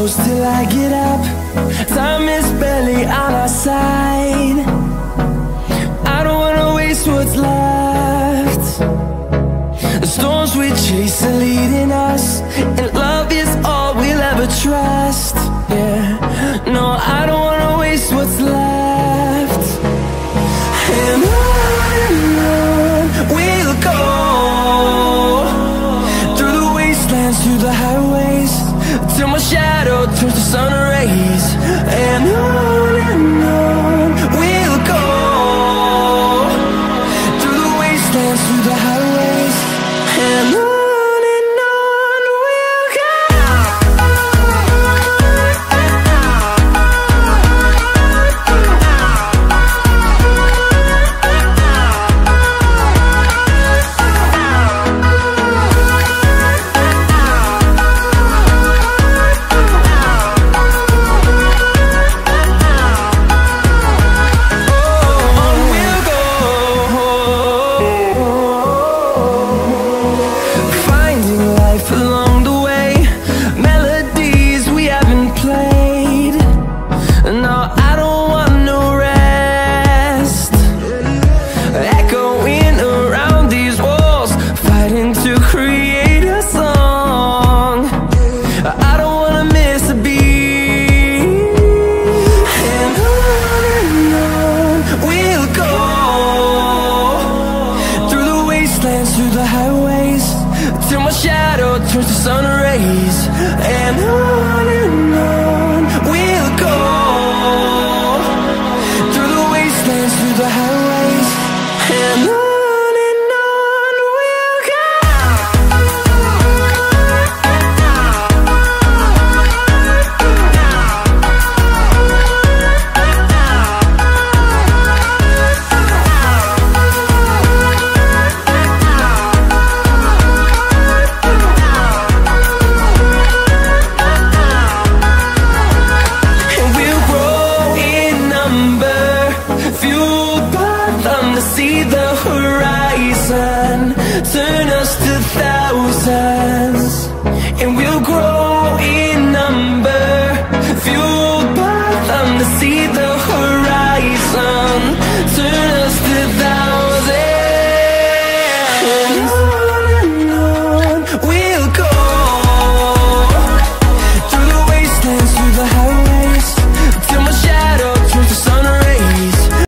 close till I get up. Time is barely on our side. I don't wanna waste what's left. The storms we chase are leading us, and love is all we'll ever trust. Yeah, no, I don't wanna waste what's left. And on we'll go, through the wastelands, through the highways, till my shadow turns to sun rays. And on we'll go, through the wastelands, through the highways, and on we'll go. Through the highways, till my shadow turns to sun rays. And on we'll go, through the wastelands, through the highways, and on we'll go. See the horizon, turn us to thousands, and we'll grow in number, fueled by them to see the